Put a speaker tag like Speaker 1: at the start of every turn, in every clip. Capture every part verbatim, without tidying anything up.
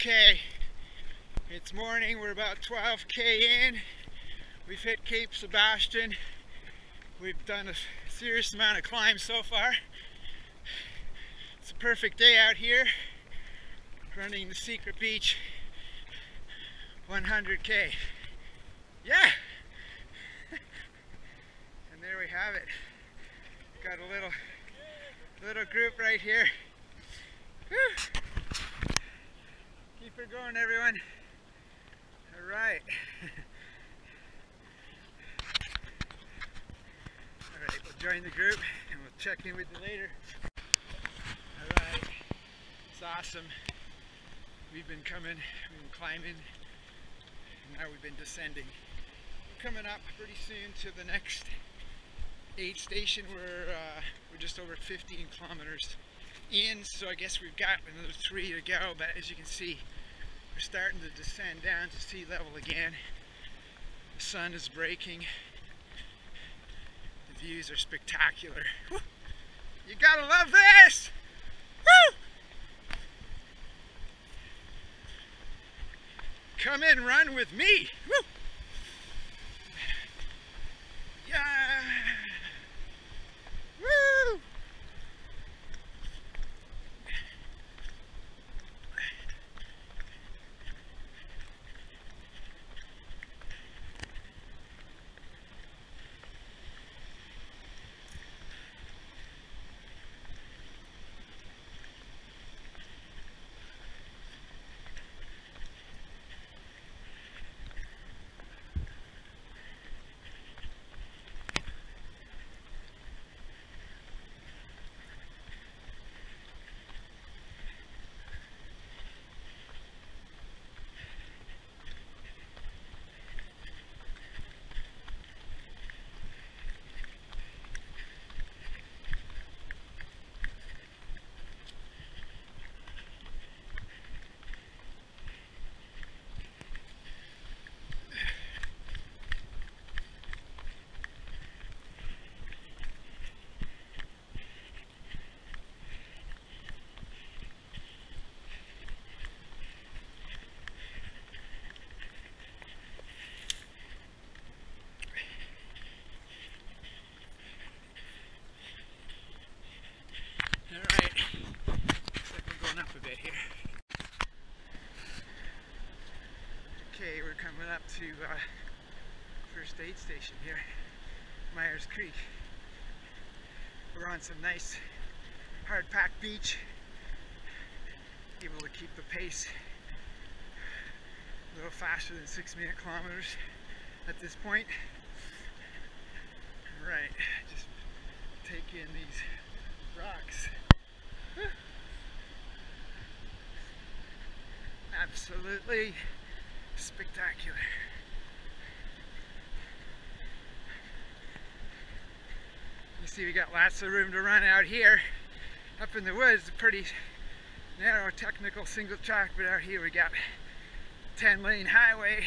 Speaker 1: Okay, it's morning, we're about twelve K in. We've hit Cape Sebastian. We've done a serious amount of climb so far. It's a perfect day out here, running the secret beach one hundred K. Yeah! And there we have it. Got a little, little group right here. Woo. Keep her going, everyone. All right. All right, we'll join the group and we'll check in with you later. All right, it's awesome. We've been coming, we've been climbing, and now we've been descending. We're coming up pretty soon to the next aid station. We're uh, we're just over fifteen kilometers in, so I guess we've got another three to go. But as you can see, we're starting to descend down to sea level again. The sun is breaking. The views are spectacular. Woo! You gotta love this! Woo! Come in, run with me! Woo! Yeah! Woo! Okay, we're coming up to uh, first aid station here, Myers Creek. We're on some nice hard-packed beach, able to keep the pace a little faster than six minute kilometers at this point. All right, just take in these rocks. Absolutely spectacular. You see, we got lots of room to run out here. Up in the woods, a pretty narrow technical single track, but out here we got ten lane highway.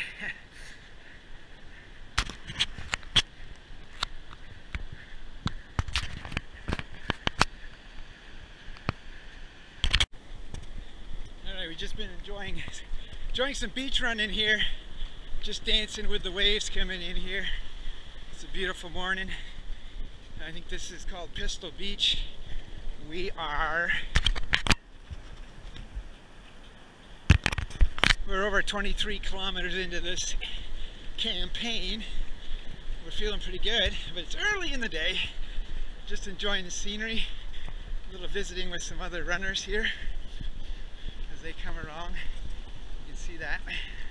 Speaker 1: Alright, we've just been enjoying enjoying some beach running here, just dancing with the waves coming in here. It's a beautiful morning. I think this is called Pistol Beach. We are we're over twenty-three kilometers into this campaign. We're feeling pretty good, but it's early in the day. Just enjoying the scenery, a little visiting with some other runners here as they come along. You can see that.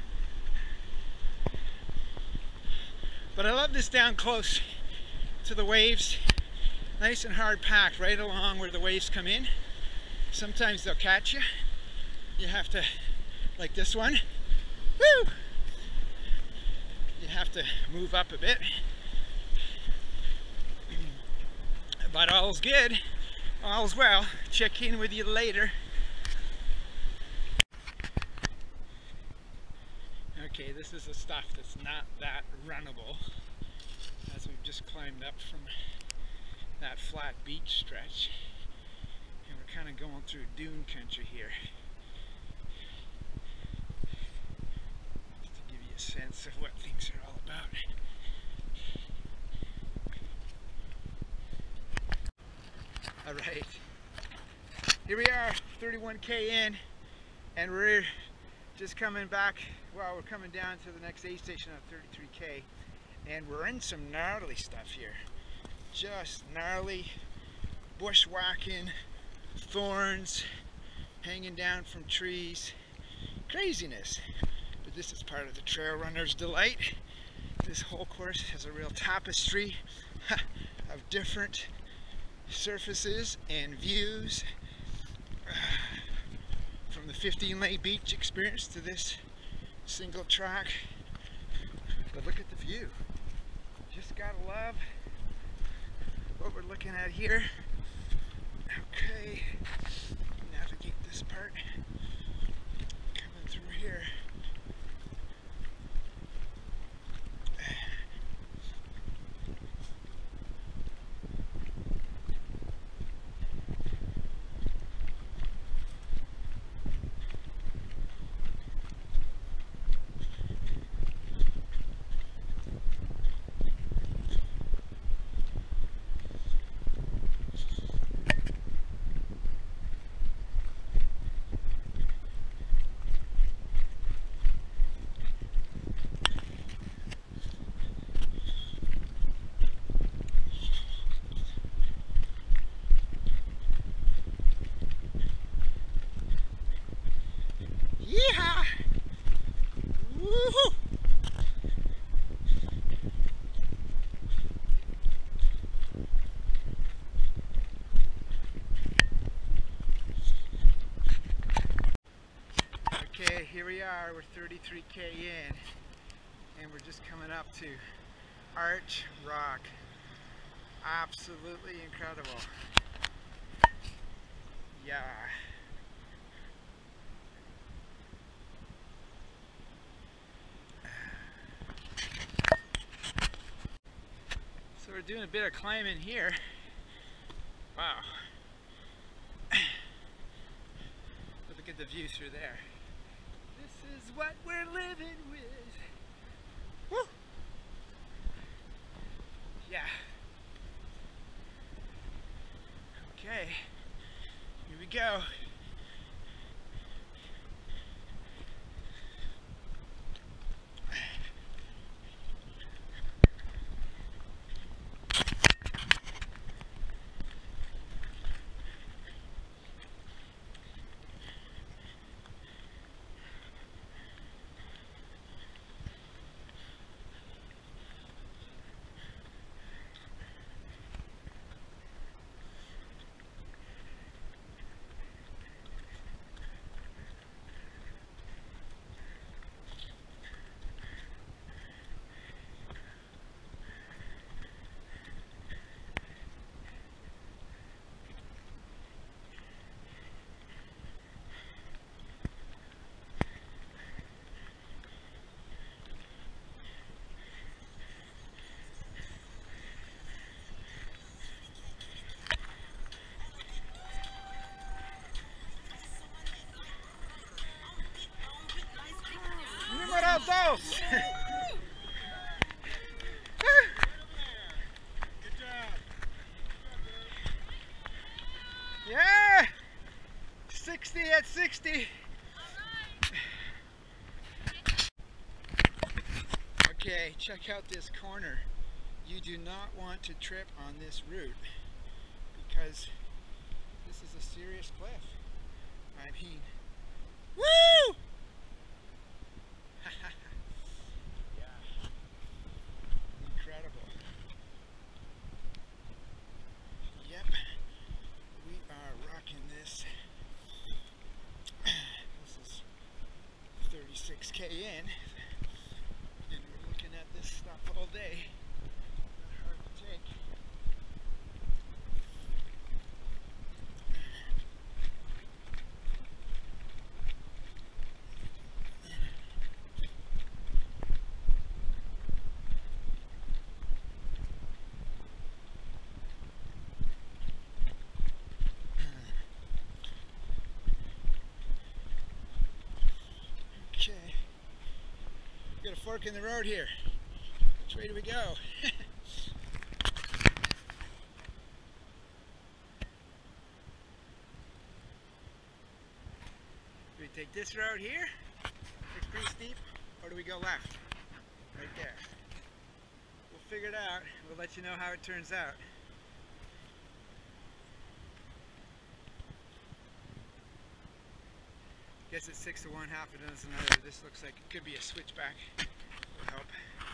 Speaker 1: But I love this down close to the waves, nice and hard packed right along where the waves come in. Sometimes they'll catch you. You have to, like this one, woo! You have to move up a bit. But all's good, all's well. Check in with you later. Okay, this is the stuff that's not that runnable, as we've just climbed up from that flat beach stretch, and we're kind of going through dune country here. sense of what things are all about. All right, here we are, thirty-one K in, and we're just coming back. Well, we're coming down to the next aid station at thirty-three K, and we're in some gnarly stuff here. Just gnarly bushwhacking, thorns hanging down from trees, craziness. But this is part of the trail runner's delight. This whole course has a real tapestry of different surfaces and views, from the fifteen lane beach experience to this single track. But look at the view. Just gotta love what we're looking at here. Okay, navigate this part. Coming through here. Yeehaw! Woohoo! Okay, here we are, we're thirty-three K in, and we're just coming up to Arch Rock. Absolutely incredible. Yeah. So we're doing a bit of climbing here. Wow. Look at the view through there. This is what we're living with. Woo! Yeah. Okay. Here we go. Dos. Good job. Yeah. sixty at sixty. Okay, check out this corner. You do not want to trip on this route because this is a serious cliff. I mean, woo! Yeah. Incredible. Yep. We are rocking this. This is thirty-six K in. And we're looking at this stuff all day. Not hard to take. Okay. fork in the road here. Which way do we go? Do we take this road here? It's pretty steep. Or do we go left? Right there. We'll figure it out. We'll let you know how it turns out. Guess it's six to one, half a dozen another. This looks like it could be a switchback. Will help.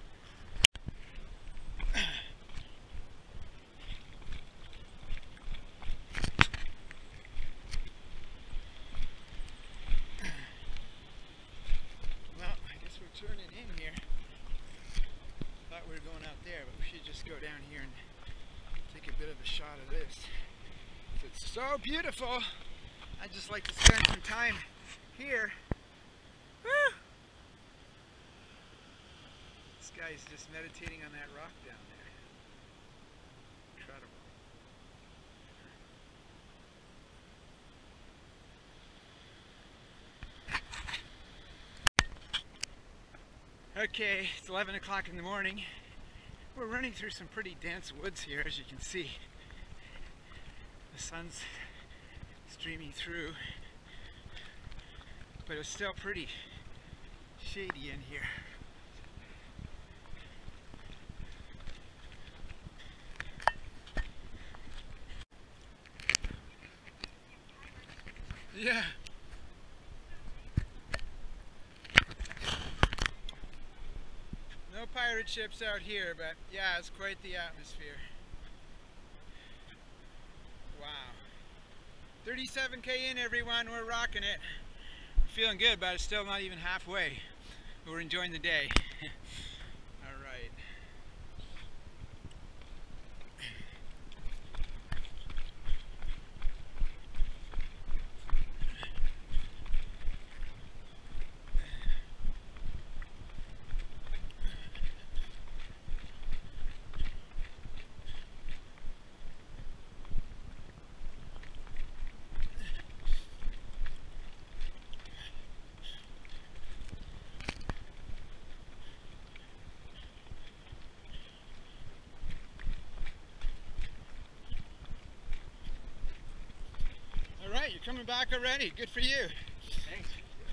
Speaker 1: Well, I guess we're turning in here. Thought we were going out there, but we should just go down here and take a bit of a shot of this. It's so beautiful. I'd just like to spend some time here. Woo! This guy's just meditating on that rock down there. Incredible. Okay, it's eleven o'clock in the morning. We're running through some pretty dense woods here, as you can see. The sun's streaming through, but it's still pretty shady in here. Yeah. No pirate ships out here, but yeah, it's quite the atmosphere. Wow. thirty-seven K in, everyone. We're rocking it. We're feeling good, but it's still not even halfway. We're enjoying the day. All right. Alright, you're coming back already. Good for you. Thanks.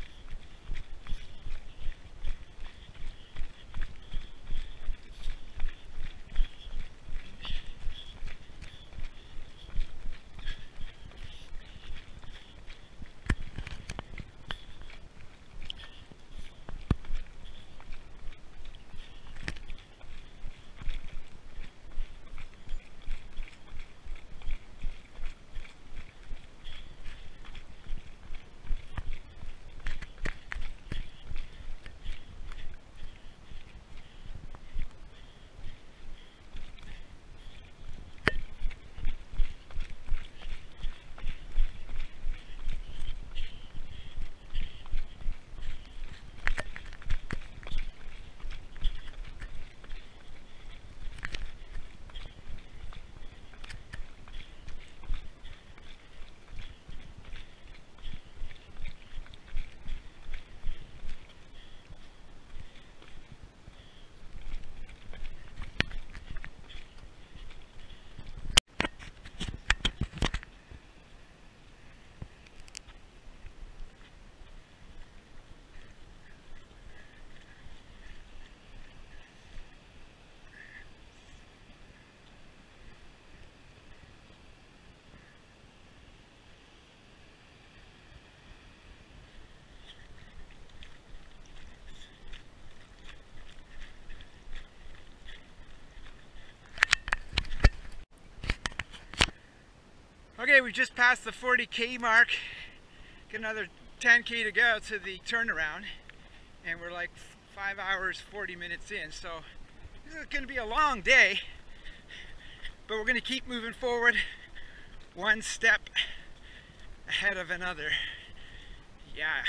Speaker 1: Okay, we just passed the forty K mark. Got another ten K to go to the turnaround, and we're like five hours forty minutes in. So this is going to be a long day, but we're going to keep moving forward, one step ahead of another. Yeah.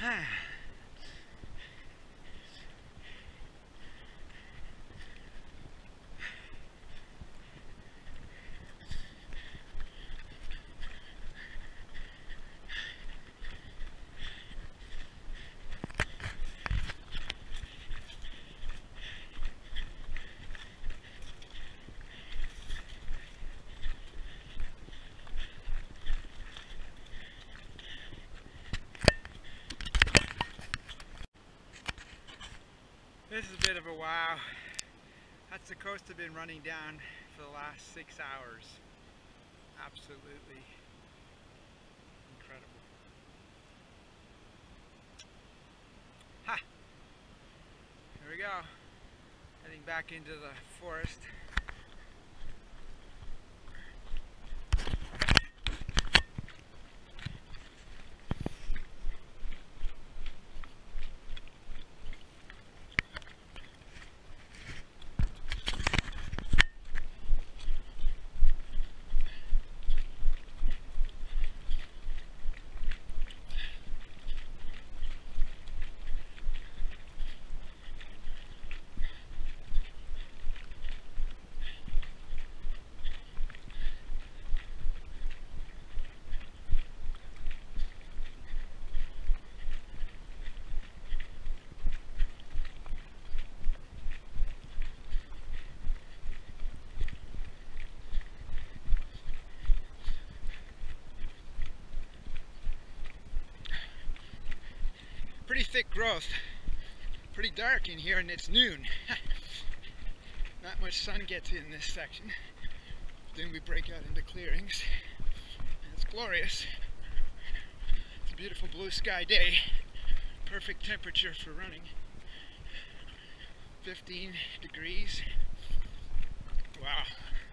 Speaker 1: This is a bit of a wow. That's the coast I've been running down for the last six hours. Absolutely incredible. Ha! Here we go. Heading back into the forest. Pretty thick growth, pretty dark in here, and it's noon. Not much sun gets in this section. Then we break out into clearings, and it's glorious. It's a beautiful blue sky day, perfect temperature for running. fifteen degrees. Wow.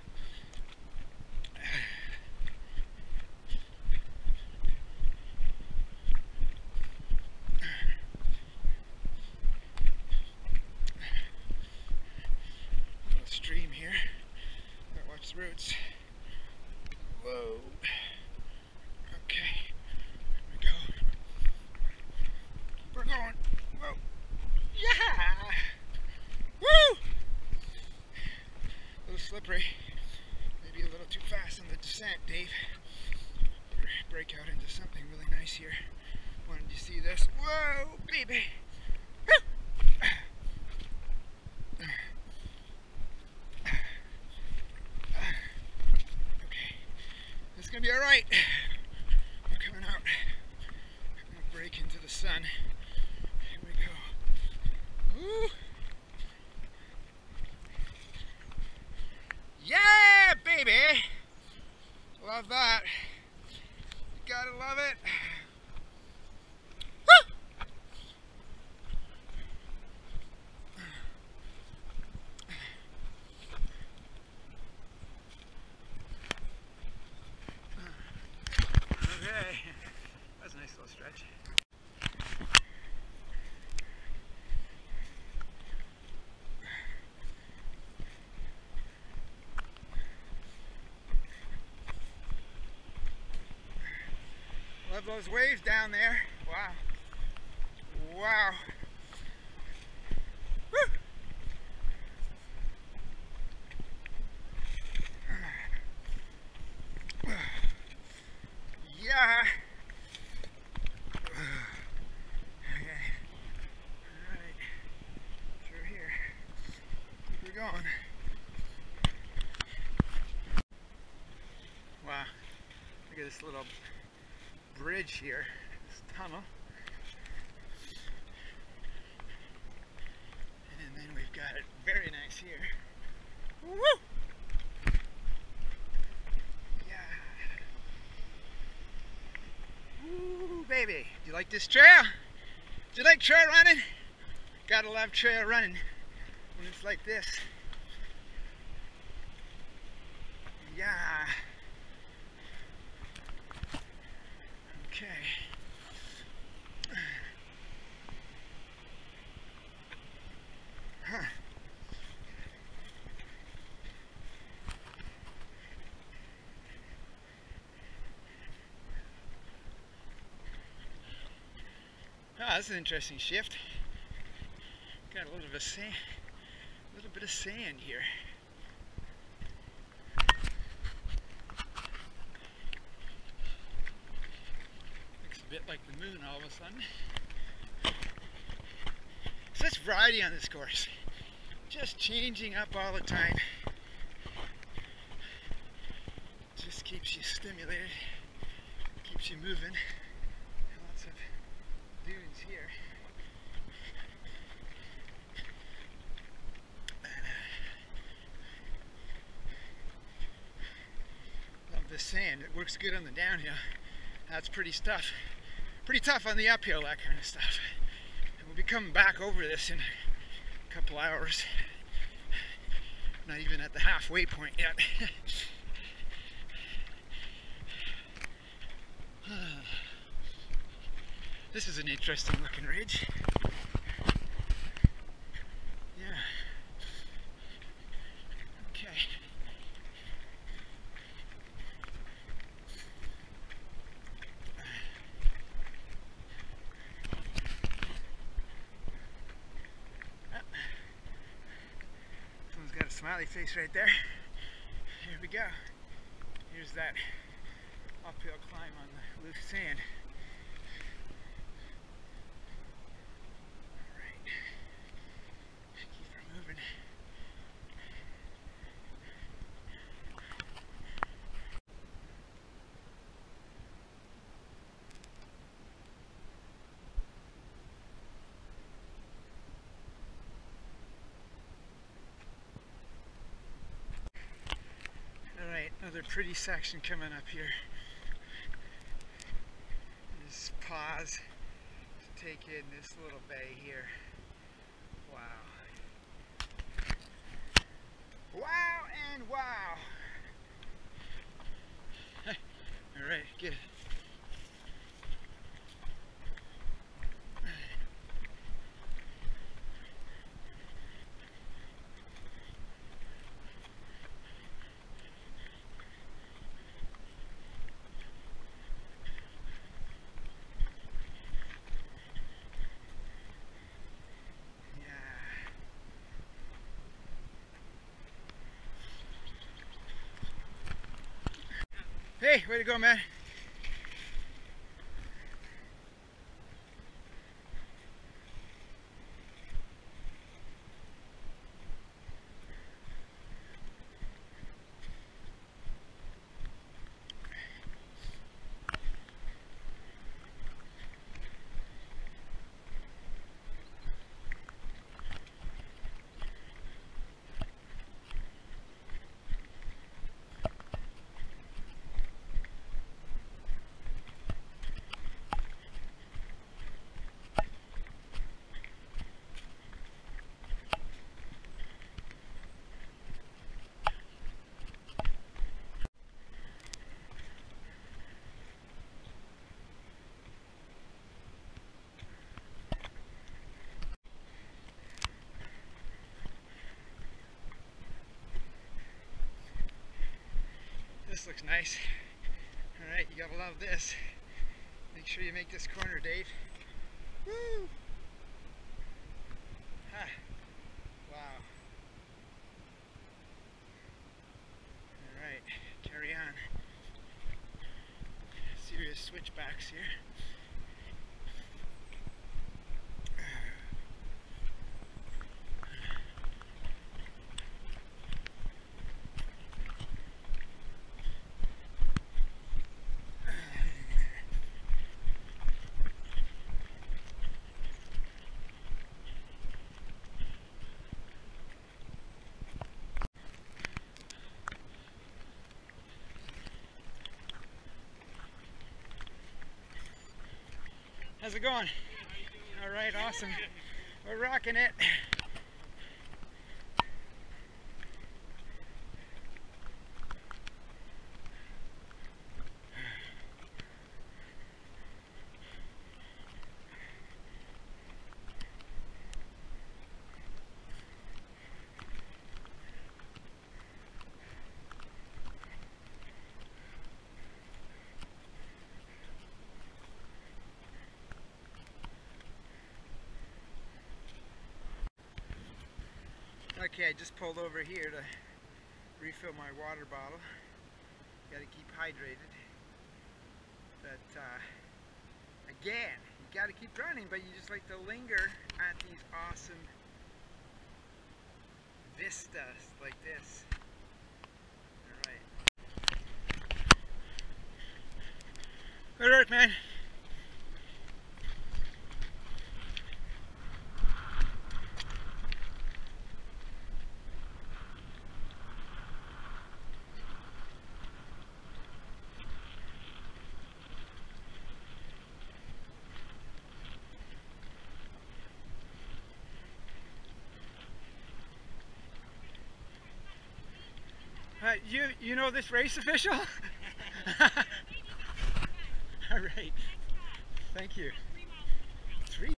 Speaker 1: Stream here. Gotta watch the roots. Whoa. Okay. Here we go. We're going. Whoa. Yeah! Woo! A little slippery. Maybe a little too fast on the descent, Dave. Better break out into something really nice here. Wanted you to see this. Whoa, baby! Woo! It's gonna be alright. We're coming out. I'm gonna break into the sun. Here we go. Woo! Yeah, baby! Love that. You gotta love it. Woo! Okay, that's a nice little stretch. Love those waves down there. Wow. Wow. Woo! Yeah. Okay. Alright. Through here. Keep her going. Wow. Look at this little bridge here. This tunnel. And then we've got it very nice here. Woo! Yeah. Woo, baby. Do you like this trail? Do you like trail running? Gotta love trail running when it's like this. Yeah. Okay. Huh. Oh, that's an interesting shift. Got a little bit of sand, a little bit of sand here. Looks a bit like the moon all of a sudden. Such variety on this course. Just changing up all the time. Just keeps you stimulated, keeps you moving. Lots of dunes here. Love the sand. It works good on the downhill. That's pretty tough. Pretty tough on the uphill, that kind of stuff. And we'll be coming back over this in a couple hours. Not even at the halfway point yet. This is an interesting looking ridge. Yeah. Okay. Oh. Someone's got a smiley face right there. Here we go. Here's that uphill climb on the loose sand. Alright. Keep her moving. Alright, another pretty section coming up here. Just pause to take in this little bay here. Wow. Wow and wow. Alright, good. Hey, way to go, man. This looks nice. Alright, you gotta love this. Make sure you make this corner, Dave. Woo! Ha! Wow. Alright, carry on. Serious switchbacks here. How's it going? All right, awesome. We're rocking it. Okay, I just pulled over here to refill my water bottle. Gotta keep hydrated. But uh, again, you gotta keep running, but you just like to linger at these awesome vistas like this. Alright. Good work, man. Uh, you you know this race official? All right. Thank you. Three.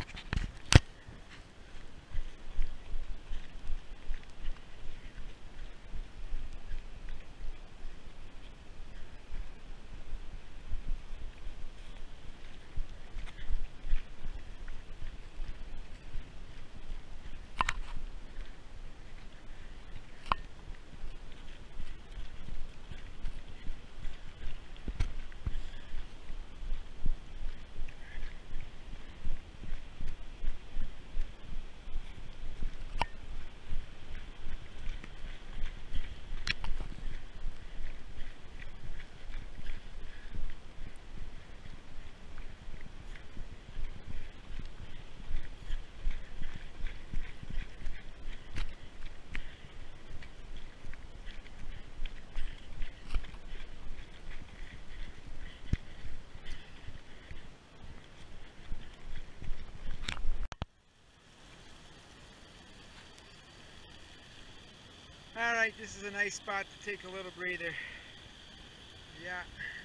Speaker 1: Alright, this is a nice spot to take a little breather. Yeah.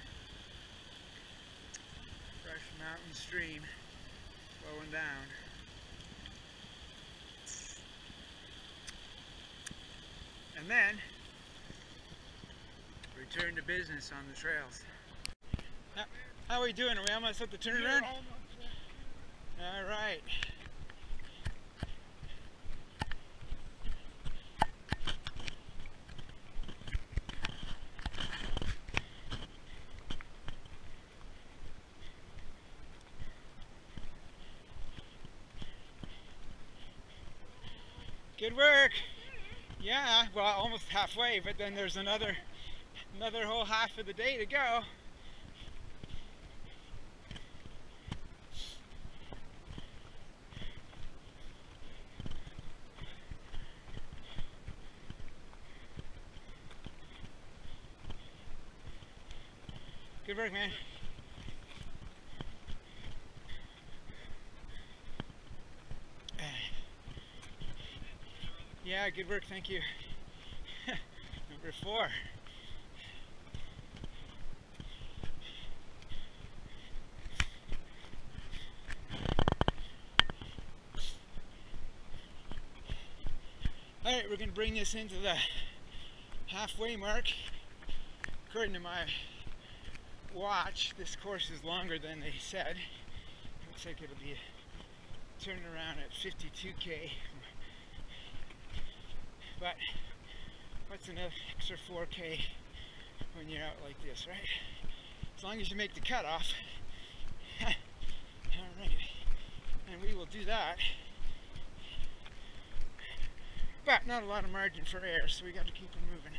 Speaker 1: Fresh mountain stream flowing down. And then, return to business on the trails. How, how are we doing? Are we almost at the turnaround? Alright. Good work. Yeah, well, almost halfway, but then there's another another whole half of the day to go. Good work, man. Yeah, good work, thank you. Number four. Alright, we're going to bring this into the halfway mark. According to my watch, this course is longer than they said. Looks like it'll be a turnaround at fifty-two K. But what's an extra four K when you're out like this, right? As long as you make the cutoff. Alright, and we will do that. But not a lot of margin for error, so we got to keep it moving.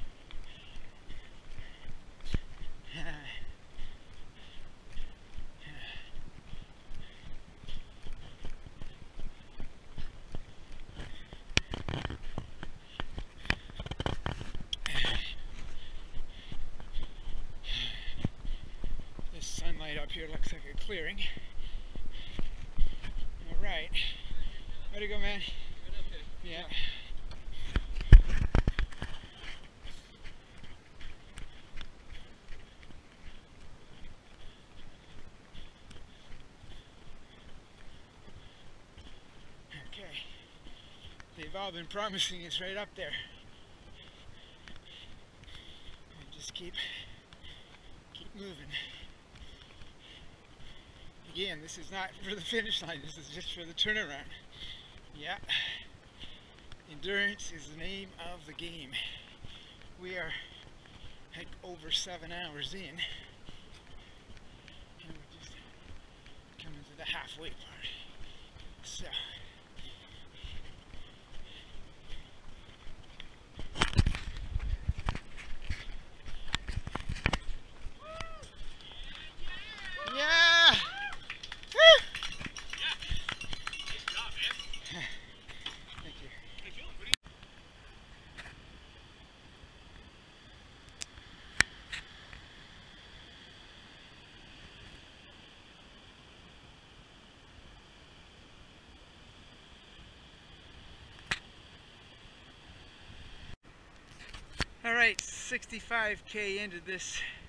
Speaker 1: This sunlight up here looks like a clearing. Alright. Way to go, man. Yeah. Okay. They've all been promising us right up there. And just keep keep moving. Again, this is not for the finish line, this is just for the turnaround. Yeah. Endurance is the name of the game. We are like over seven hours in, and we're just coming to the halfway part. So yeah! Woo!
Speaker 2: Nice job, man.
Speaker 1: Thank you.
Speaker 2: Hey, Phil, what do you
Speaker 1: All right, sixty-five K into this